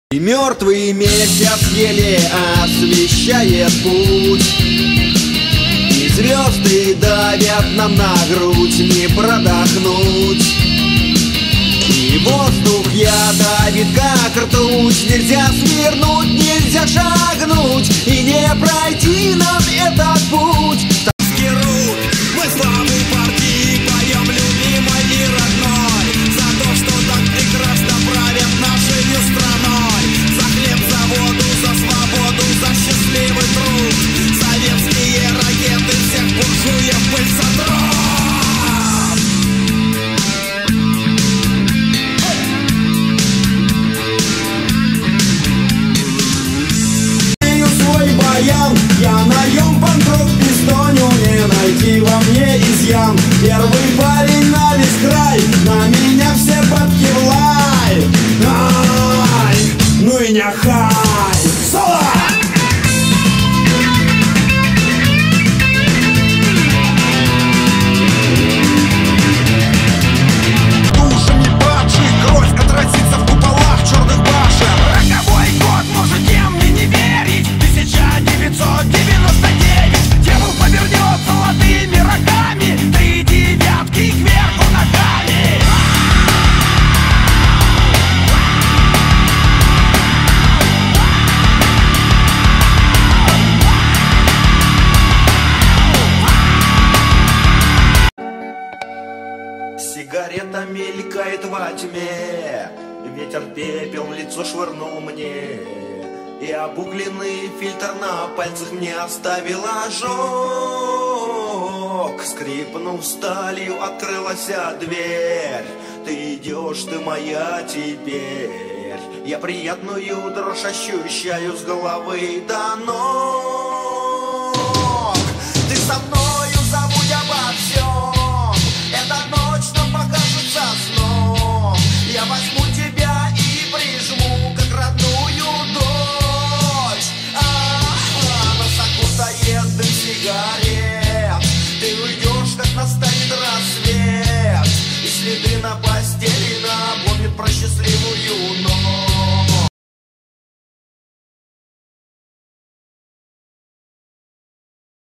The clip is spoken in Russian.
И мертвый месяц еле освещает путь, и звезды давят нам на грудь, не продохнуть. И воздух ядовит, как ртуть, нельзя свернуть, нельзя шагнуть, и не пройти нам этот путь. Мы славу партии поем, любимой и родной, за то, что так прекрасно правят нашей страной. За хлеб, за воду, за свободу, за счастливый труд. Советские ракеты всех буржуев пыль сотрут. Свой баян, я наем панк-рок пистоню, не найти во мне изъян. Первый парень на весь край, на меня все бабки в лай. Ай, ну и няхай. Соло! Душами падших кровь отразится в куполах черных башен. Роковой год, можете мне не верить, 1999. Дьявол повернет золотыми рогами, 3 девятки кверху ногами. Сигарета мелькает во тьме, ветер пепел в лицо швырнул мне, и обугленный фильтр на пальцах мне оставил ожог. Скрипнув сталью, открылась дверь. Ты идешь, ты моя теперь. Я приятную дрожь ощущаю с головы до ног. Ты со мною, забудь обо всем. Эта ночь нам покажется сном. Я возьму тебя и прижму, как родную дочь. Нас окутает дым сигарет. Ты уйдешь, как настанет рассвет, и следы на постели напомнят про счастливую ночь.